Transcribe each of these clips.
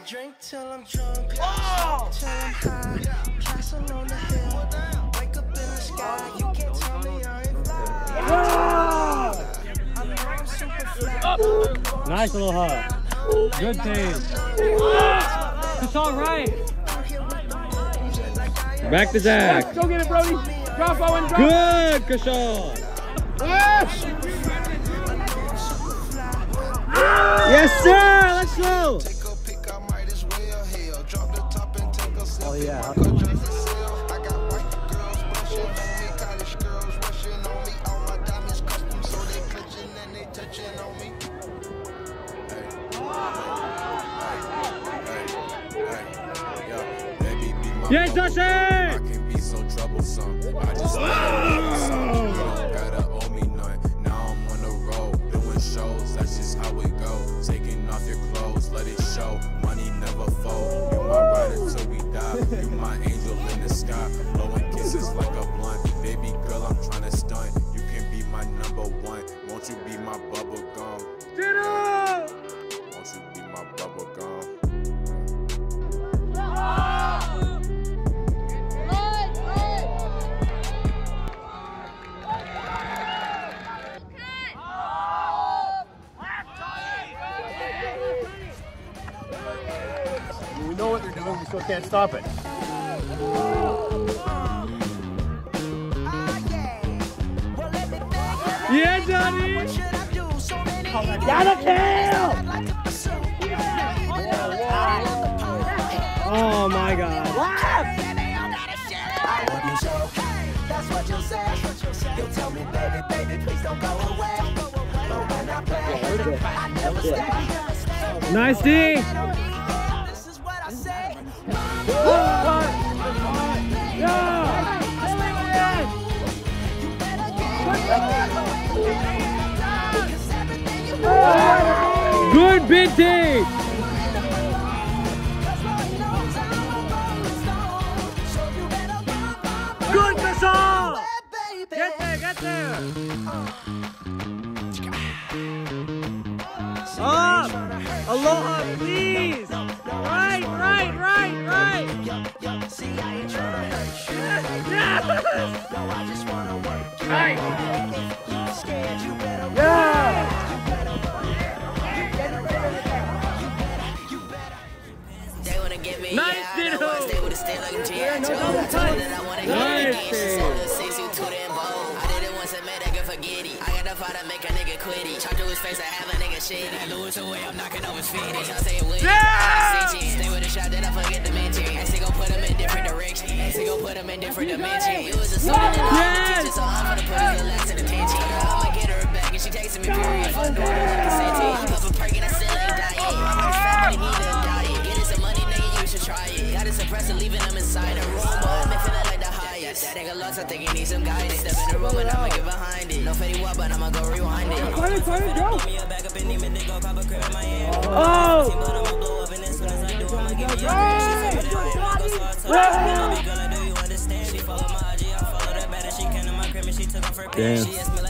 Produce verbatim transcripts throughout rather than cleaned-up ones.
drink till I'm drunk, oh! Till I'm high, castle on the hill, wake up in the sky, you can't tell me I ain't fly. I know I'm super fly. Nice little hug. Good team. It's all right. Back to Zach. Go get it, Brody. Drop Owen, drop. Good, Kashawn. Yes! Yes, sir. Let's go. Oh, yeah. Yes, Dusty! I can be so troublesome. I just oh. You don't gotta owe me none. Now I'm on the road, doing shows. That's just how it go. Taking off your clothes, let it show. Money never fold. You my rider till we die. You my angel in the sky. Blowing kisses like a blunt. Baby girl, I'm trying to stunt. You can be my number one. Won't you be my bubble gum? Get up! Won't you be my bubble gum? We know what they're doing, we still can't stop it. Yeah, Johnny! Got a kill! Oh my God! That's what you say. You tell me, baby, baby, please don't go away. But when I play, I never stay. Nice D! This is what I say. Good vintage! Good Kashawn! Get there, get there! Up! Aloha, please! Right, right, right, right! See, I ain't trying to hurt you. Yes! No, I just want to work you. Right! If you're scared, you better Yeah! Nice, Dino! Yeah, no, no, nice! I got the fire to make a nigga quit it. Talk to his face, I have a nigga shitty. I lose away, I'm knocking over his feet. Y'all say it with it. Stay with a shot, then I forget the mention. And she gon' put him in different directions. And she gon' put him in different dimensions. It was a song that I teacher, so I'm gonna put his last in attention. I'ma get her back and she takes me period. Fuck the water like a sentence. I'm up a perk and I still ain't dying. I'm on fat, but he need a diet. Get it some money, nigga, you should try it. Got a suppressor, leaving him inside the room. Boy, I'm feeling like the highest. That nigga lost, I think he needs some guidance. Step in the room and I'ma get behind it. No Fetty Wap, but I'ma go rewind it. Turn it, turn it, go! Oh! Damn.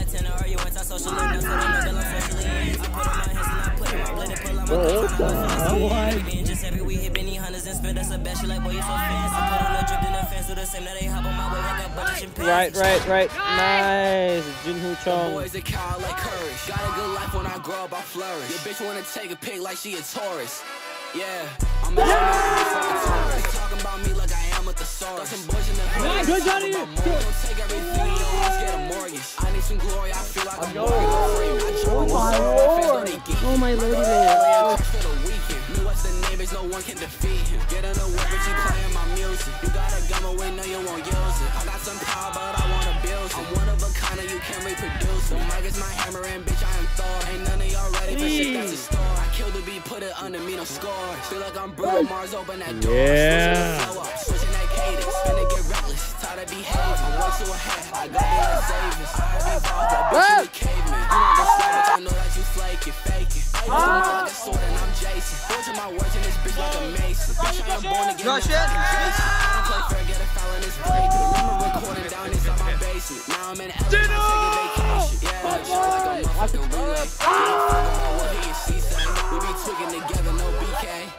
Right, right, right. Nice. Jinhu Chong. Boys that car like courage. Got a good life when I grow up, I flourish. Your bitch wanna take a pic like she a tourist. Yeah, I'm a yeah. Talking about me like I am a thesaurus. Some boys in the hood. Good job, you. Don't take everything, you don't get a mortgage. I need some glory, I feel like I'm oh my lord. Oh my lordy man. Me what's the name is no one can defeat him. Get in the way, but you playing my music. You got a gun away, no you won't use it. I got some power, but I wanna build it. I'm one of a kind of you can't reproduce. The mic is my hammer and bitch I am Thor. Ain't none of y'all ready for shit that's a store. I killed the beat, put it under me, no score. Feel like I'm Bruno Mars, open that door. Yeah. Switching that cadence, finna get reckless. Tired of behaving, I'm way too ahead. I got the savings. I revolve that bitch in the caveman. You know the slap, but I know that you flaking, faking. I use the mic like a sword and I'm Jason. Go to my words in this bitch like a mason. Bitch, I am born to get my fucking Jason. I don't play fair, get a foul in this break. Remember recording down inside my basement. Now I'm in L A, I'm taking vacation. Yeah, like shit like a motherfucking relay. I don't fuck about what he and she say. We be tweaking together, no B K. I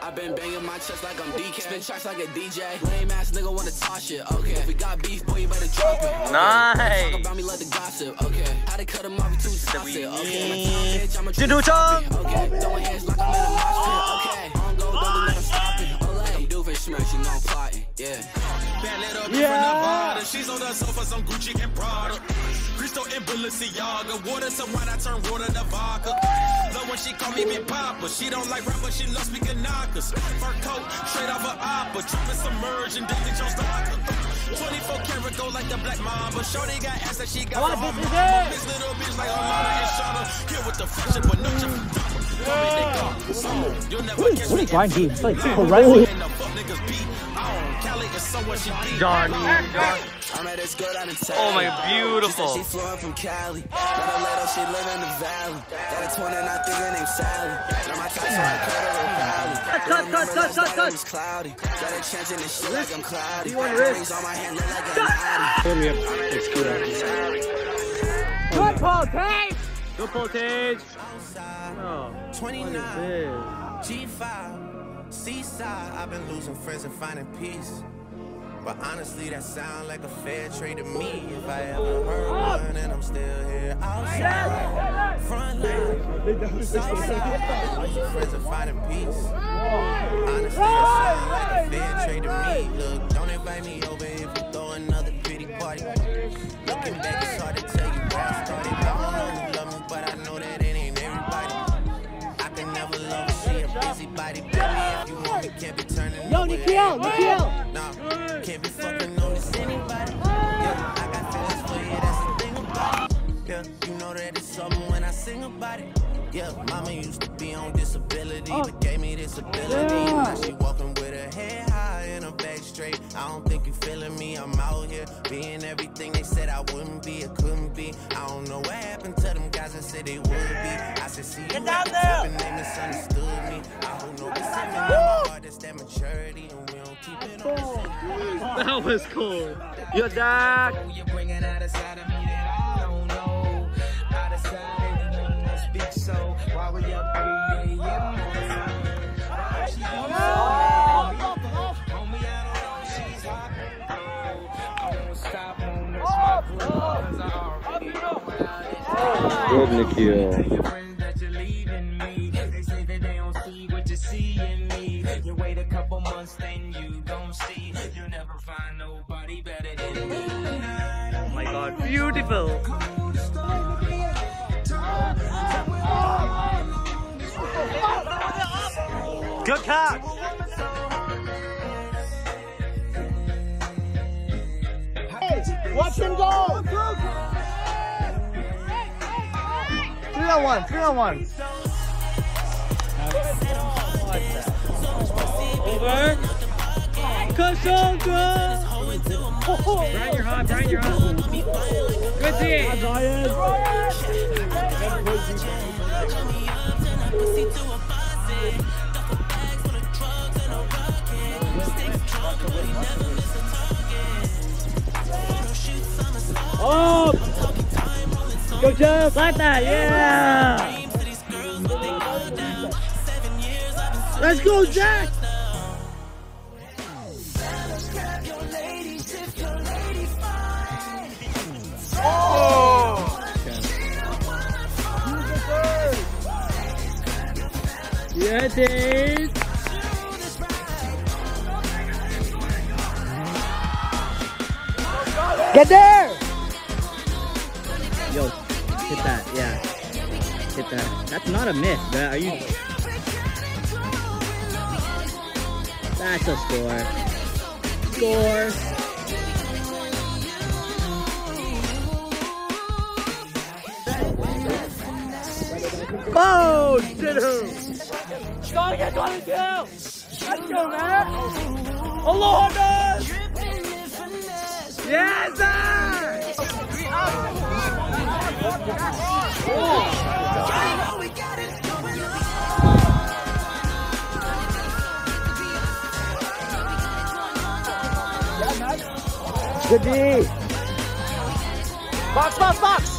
I've been banging my chest like I'm D K. Spin tracks like a D J. Lame ass nigga wanna talk shit. Okay, if we got beef, boy, you better drop it. Okay. Nice. Talk about me, let the gossip. Okay, how they cut him off too toxic. Okay, my time bitch, I'm a true. Okay, throwing hands like I'm in a mosh pit. Okay, on go, don't do nothing, stop it. Olay, I'm doofus smash, you know I'm plotting. Yeah. Bad little bitch from Nevada. She's on the sofa, some Gucci and Prada. Crystal and Balenciaga. Water, some wine, I turn water to vodka. Love when she call me Big Papa. She don't like rap, but she loves speaking knockers. Fur coat, straight off her opera. Trippin' submerged and Daisy Jones Docker. twenty-four karat gold like the Black Mamba. Shorty got ass that she got from her mama. This little bitch like her mama and Shauna. Here with the fashion, but no jump from Dama. Call me Nick Gar. So, you'll never catch me. What is It's like horrendous. And the fuck niggas beat. Oh, Cali is somewhere she beat. Darn, darn. I'm at this good on the town. Oh my, beautiful. She, she flying from Cali. Got a little, she live in the valley. Got a twin and I think her name's Sally. Now my type so I cut her in Cali. Cut, cut, cut, cut, cut. It's cloudy. Got a chance in the shit like I'm cloudy. Rings on my hand look like a naughty. It's good. Good pull, Tage! Good pull, Tage! Oh, twenty-nine, G five, Seaside. I've been losing friends and finding peace. But honestly, that sound like a fair trade to me. If I ever heard one, and I'm still here outside. Front line, south side. Losing friends and finding peace. Honestly, that sound like a fair trade to me. Look, don't invite me over if you throw another pity party. Looking back, it's hard to tell you where I started. I don't know who love me, but I know that it ain't everybody. I can never love her, she a busybody. Baby, if you want me, can't be turning. Yo, Nikhil, Nikhil! Nah, can't be fucking notice anybody. Yeah, I got feelings for you, that's the thing about it. Yeah, you know that it's something when I sing about it. Yeah, mama used to be on disability, oh. but gave me this ability. Yeah. Now she walking with her head high and her back straight. I don't think you feeling me, I'm out here being everything they said I wouldn't be, it couldn't be. I don't know what happened to them guys that said they would be. I said, see you at the top and they misunderstood me. I hold no resentment in my heart, that's that maturity, and we don't keep it on the That was cool. Yo, Dak. You're bringing out a side of me that I don't know. Out of sight, anyone that speaks so. Why we up three A M on the phone? She don't know. Homie, I don't know. She's hot. I won't stop on this. My cause I already know how it is. Good, Nikhil. Your friends that you're leaving me. They say that they don't see what you see in me. You wait a couple months, then you gon' see. You'll never find nobody better than me. Oh my god, beautiful. Good catch. Hey, watch him go! Three on one, three on one. Over. Cassandra! Brian, you're hot. Brian, you're hot. Good D. Oh! Go, Jeff! Like that, yeah! Let's go, Jack! Oh! Yeah, it is. Get there! Yo, hit that, yeah. Hit that. That's not a miss, man. Are you... That's a score. Score. Oh, shit! Gotta get twenty-two! Let's go, man! Aloha, man! Yes, sir! Good D! Box, box, box!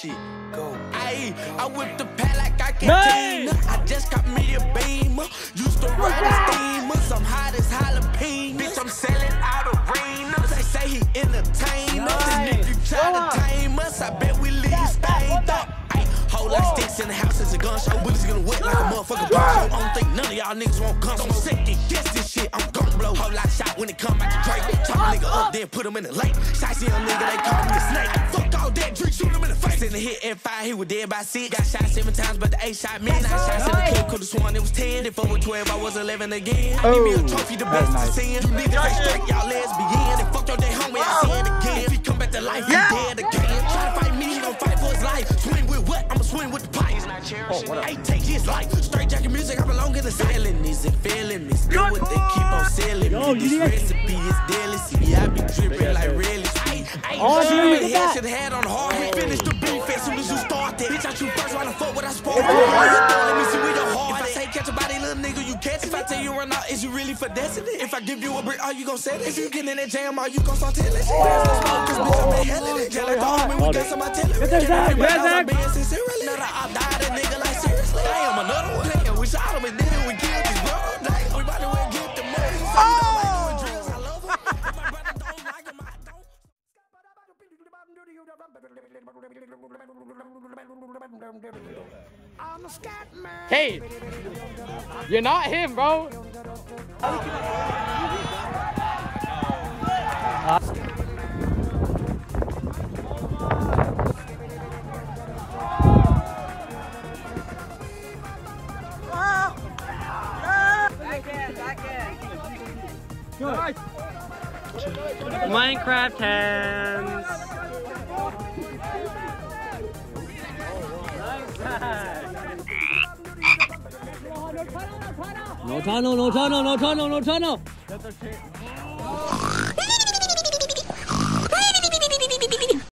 shit go. Ayy, I whip the pad like I can. I just got me a beamer. Used to ride a steamers. I'm hot as jalapeno. Bitch, I'm selling out arenas. They say he entertain us. And if you try to tame us, I bet we leave stained up. Ayy, whole lot of sticks in the house as a gun show. Bullets gonna wet like a motherfucking bomb show. I don't think none of y'all niggas won't come. So I'm sick and guess this shit. I'm gon' blow. Whole lot shot when it come out the Drake. Chop a nigga up, then put him in the lake. Shicey young nigga, they call me a snake. Fuck all that drink, shoot him in the face. In the hit F five, he was dead by six. Got shot seven times, but the eight shot me. Nine shots in the clip, could've sworn it was ten. If I was twelve, I was eleven again. I need me a trophy, the best to sin. You niggas ain't straight, y'all lesbian. And fuck your day homie, I see it again. If he come back to life, he dead again. Try to fight me, he gon' fight for his life. Swing with what? I'ma swing with the pipe. Ain't take his life. Straight jacket music, I belong in the felonies and felonies. Do what they keep on selling me. This recipe is deadly. See, I be dripping like really. Oh, dude, yeah, should have had on the hard. We finished the beef as soon as you started. Bitch, I shoot first while I fuck what I spoke. Let me see where your heart. If I say catch a body, little nigga, you catch it. If I tell you run out, is you really for destiny? If I give you a brick, are you gon' sell it? If you get in that jam, are you gon' start telling shit? There's no smoke, cause bitch, I'm in hell in it. Just like the army, we got some artillery. I'm being sincerely. Another I died a nigga like seriously. I am another one. Damn, we shot him and then we killed his brother. Damn, we about to went get the money. So you don't like doing drills, I love him. If my brother don't like him, I don't. Hey, you're not him, bro. Minecraft hands. No tunnel, no tunnel, no tunnel, no tunnel.